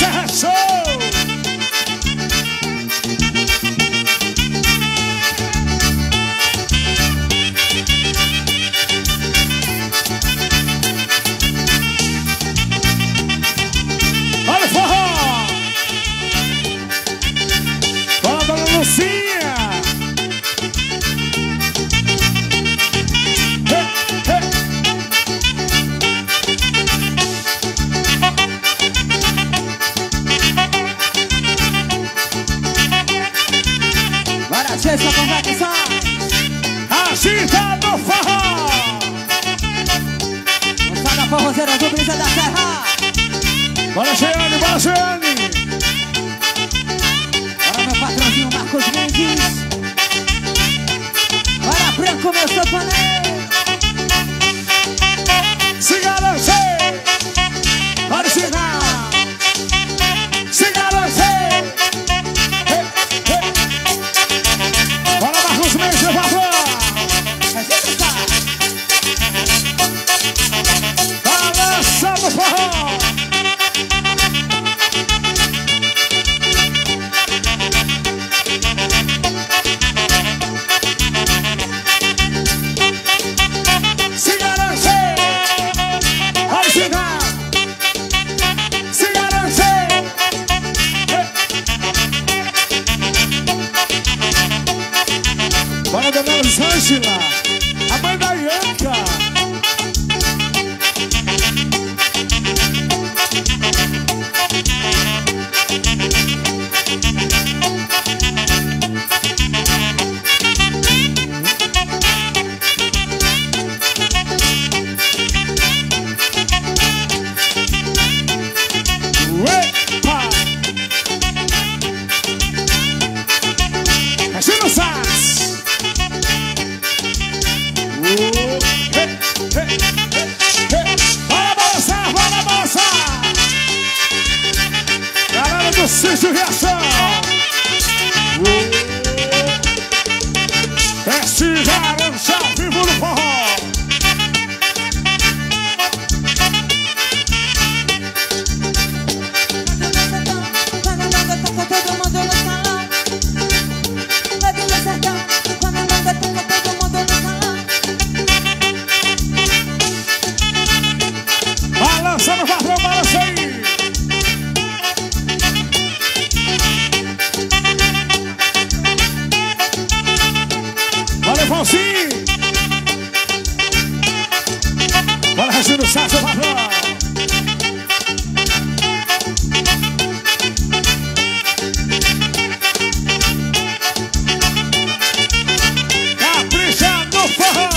Serra Show. Olha o forró. Bora, dona Lucinha. Bora, gente, com vacação. Agita no forró. Moçada forrozeira do Brisa da Serra. Bora, Jeane, bora, Jeane. Bora, meu patrãozinho Marcos Mendes. Bora, Branco, meu sanfoneiro. Se garante. Bora, chegar. Se garante. Bora, Marcos Mendes, por favor. Balança no forró. Se garante. Pode chegar. Se garante. Bora, dona Rosângela, a mãe da Ianca. Uepa! Regina Sass. Bora balançar, bora balançar. Galera do Sítio Reação. Este garante ao vivo no forró. Balança no patrão, balança aí. Bora, Valcinho. Bora, Regina Sass, o patrão. Capricha no forró.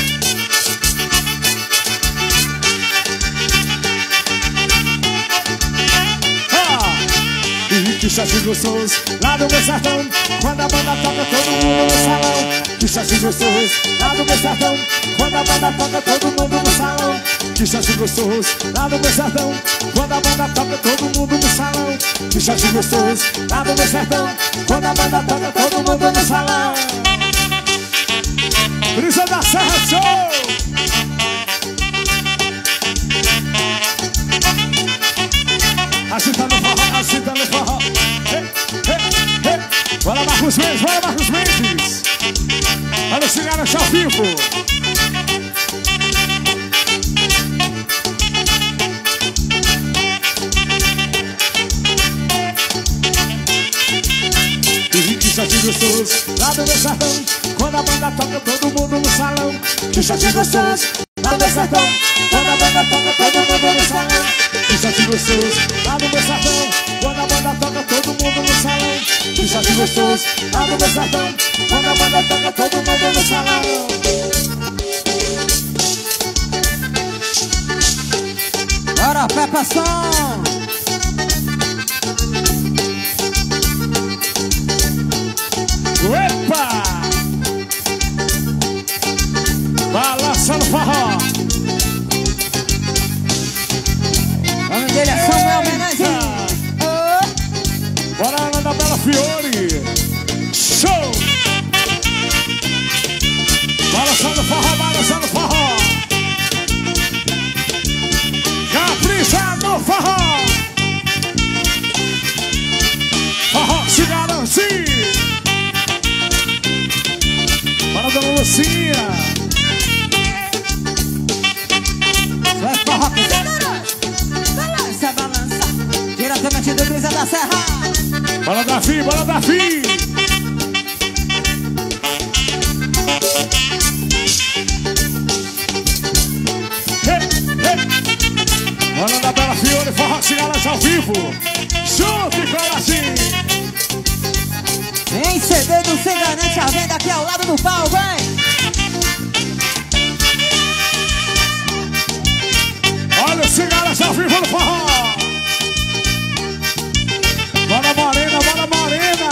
Que chatinho gostoso, lá do meu sertão. Quando a banda toca, todo mundo no salão. Que chatinho gostoso, lá do meu sertão. Quando a banda toca, todo mundo no salão. Que chatinho gostoso, lá do meu sertão. Quando a banda toca, todo mundo no salão. Que chatinho gostoso, lá do meu sertão. Quando a banda toca, todo mundo no salão. Brisa da Serra Show. Agita no forró, agita no forró. Bora, Marcos Mendes, bora, Marcos Mendes. Olha esse cara ao vivo. Que chatinho gostoso, lá do meu sertão. Quando a banda toca, todo mundo no salão. Que chatinho gostoso, lá do meu sertão. Quando a banda toca, todo mundo no salão. Que chatinho gostoso, lá do meu sertão. Quando a banda toca, todo mundo no salão. Que chatinho gostoso, lá do meu sertão. Quando a banda toca, todo mundo no salão. Bora, Peppa Som. Epa! Balança no forró. O nome dele é Samuel Menezes. Bora, Ana da Bela Fiore. Show! Balança no forró, balança no forró. Capricha no forró. da Serra. Bora, Davi, bora, Davi. Bora da Bela Fiore, forró cigalas ao vivo. Junto e coração. Em CD do Sem Garante a venda aqui ao lado do pau, vem. Olha o cigalas ao vivo no forró. Bora Morena, bora Morena.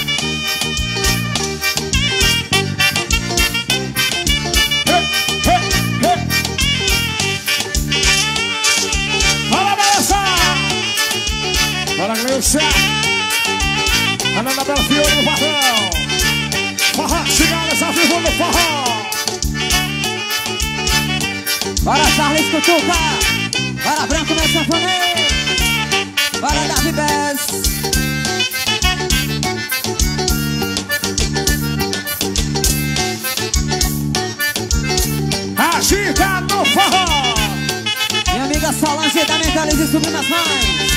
Bora balançar. Bora Gleucia. Ana da Bela Fiore no barrão. Forró, cigalas ao vivo no forró. Bora Charles Cutuca. Bora Branco, meu sanfoneiro. Bora Davi Bess. Agita no forró. Minha amiga Solange da Mentalize subindo as mãos.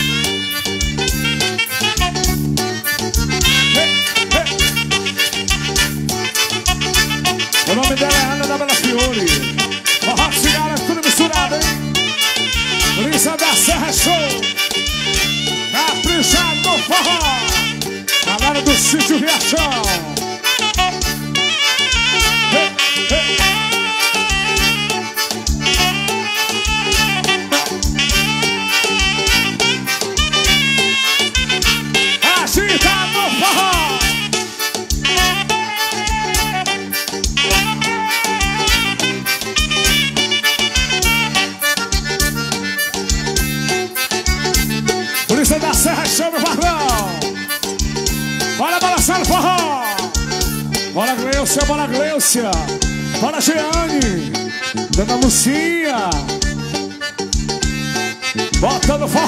O nome dela é Ana da Bela Fiore. Forró, cigalas, tudo misturado, hein? Lisa da Serra Show. Caprichado no forró. Galera do Sítio Riachão. Agita no forró. Polícia da Serra chama o barrão. Bora balançar no forró. Bora Gleucia, bora Gleucia. Bora Jeane. Dona Lucinha. Bota no forró.